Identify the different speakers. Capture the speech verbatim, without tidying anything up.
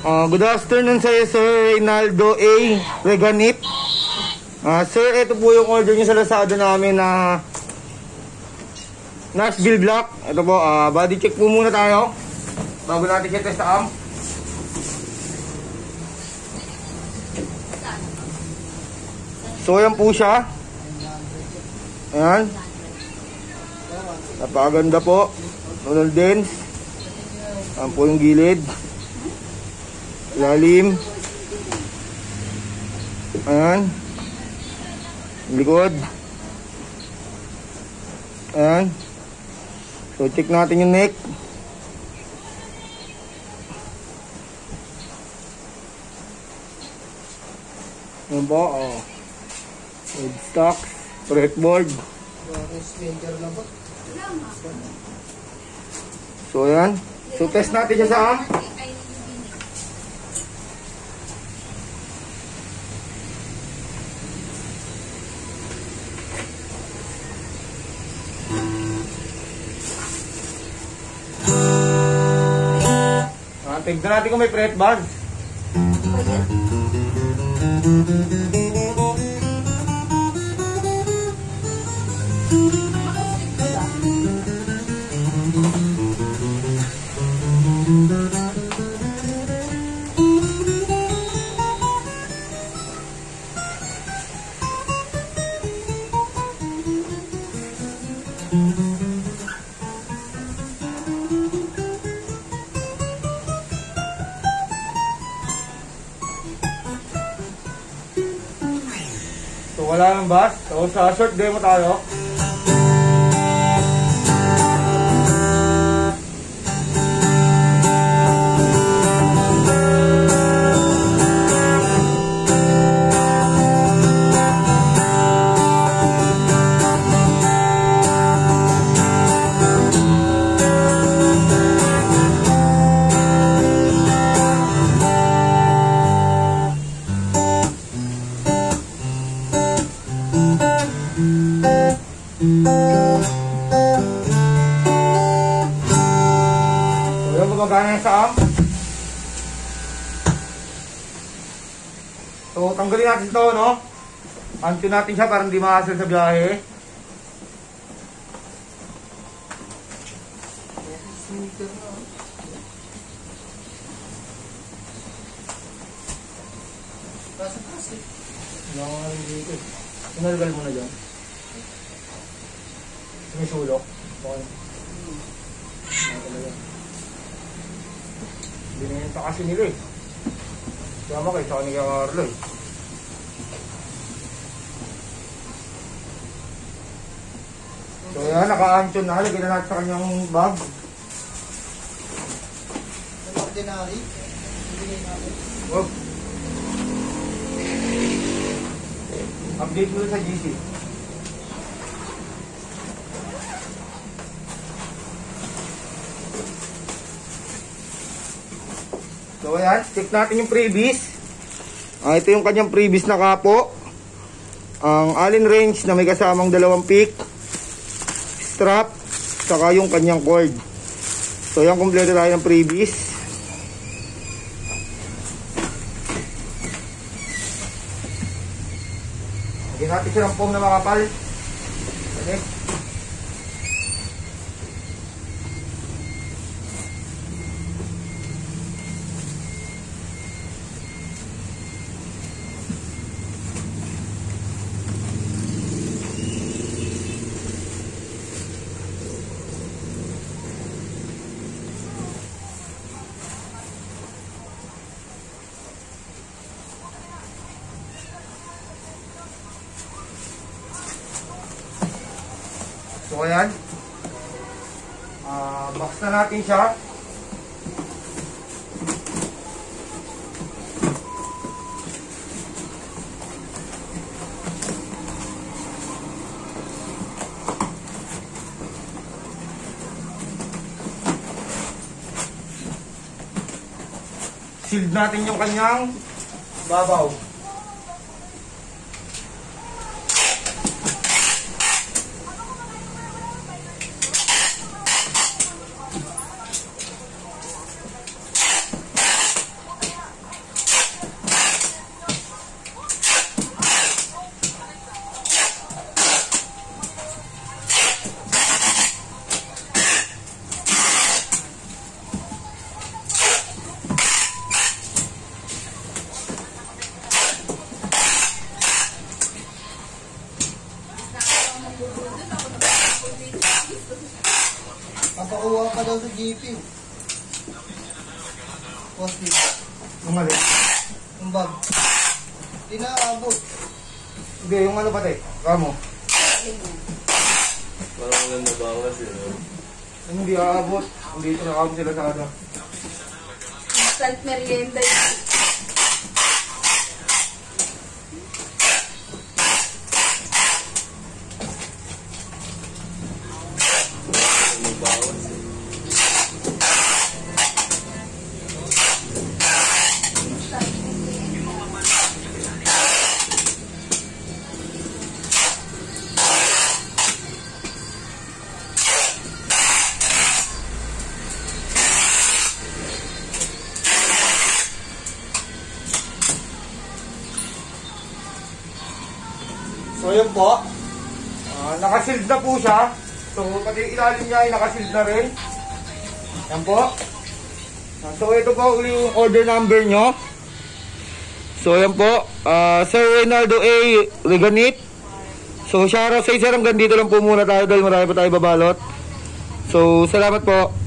Speaker 1: Uh, good afternoon sa iyo, Sir Reynaldo A. Reganip. Uh, sir, ito po yung order nyo sa Lazada namin na Nashville Black. Ito po, uh, body check po muna tayo bago natin siya test am. So, yan po siya. Ayan. Napakaganda po. Tunnel dense. Ayan po yung gilid. Lalim. Ayan. Likod. Ayan. So, check natin yung neck. Ayan po, oh. Head stock. Fretboard. So, ayan. So, test natin siya sa am. Tignan natin kung may fret bar. So wala nang bass. So sa short demo tayo. Magana sa am. So tanggalin natin ito, no? Antin natin siya para hindi ma-hassle sa biyahe. Sinalgal mo na dyan. Sumisulok. Okay. Binenta kasi nila eh. Kaya makita ka ni Carlo eh. So yan, naka-antion na. Lagyan na natin sa kanyang bag.
Speaker 2: Ordinary.
Speaker 1: Oh. Update mo sa G C. So ayan, check natin yung previous. Ah, ito yung kanyang previous na kapo. Ang Allen wrench na may kasamang dalawang pick, strap, saka yung kanyang cord. So ayan, kompleto tayo ng previous. Lagyan natin siya ng foam na makapal. Okay. So ayan, uh, box na natin siya. Shield natin yung kanyang babaw.
Speaker 2: Napakuha pa daw sa G P. Posting.
Speaker 1: Yung mali.
Speaker 2: Yung bag. Hindi na abot.
Speaker 1: Hindi, yung ano pati. Kamo.
Speaker 3: Parang lang nabawas eh.
Speaker 1: Yung hindi aabot. Dito nakabot sila sa ano.
Speaker 4: Instant merienda yun.
Speaker 3: Nabawas eh.
Speaker 1: So yun po. Uh, nakasild na po siya. So pati ilalim niya ay nakasild na rin. Yan po. Uh, so ito po uli yung order number nyo. So yan po. Uh, Sir Reynaldo A. Reganit. So shoutout sa isa, hanggang dito lang po muna tayo dahil marami pa tayo babalot. So salamat po.